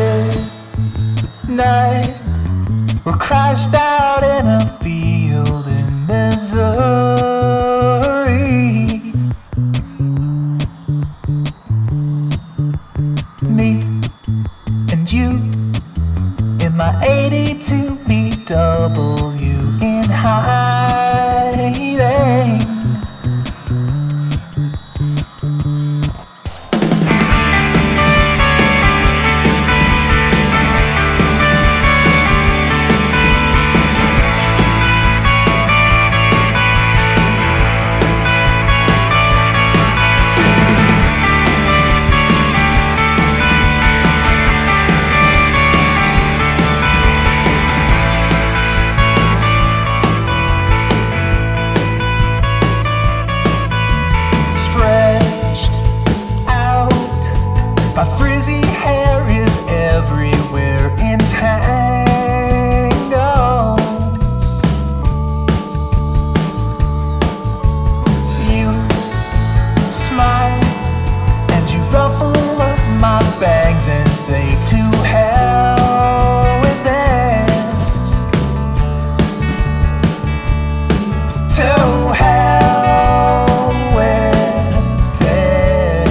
midnight, we're crashed out in a field in Missouri. Me and you in my 82 VW in hiding. My frizzy hair is everywhere in tangles. You smile and you ruffle up my bangs and say to hell with it. To hell with it.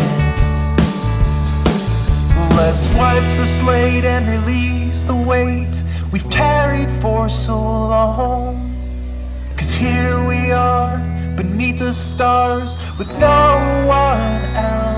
Let's wipe the slate and release the weight we've carried for so long. 'Cause here we are beneath the stars with no one else.